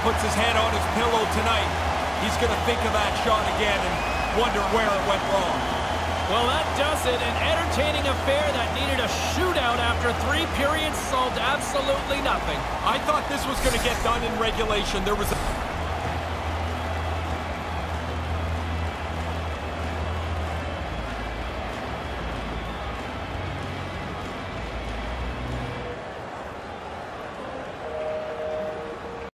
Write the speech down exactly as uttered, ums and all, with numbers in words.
puts his head on his pillow tonight, he's going to think of that shot again and wonder where it went wrong. Well, that does it. An entertaining affair that needed a shootout after three periods solved absolutely nothing. I thought this was going to get done in regulation. There was a...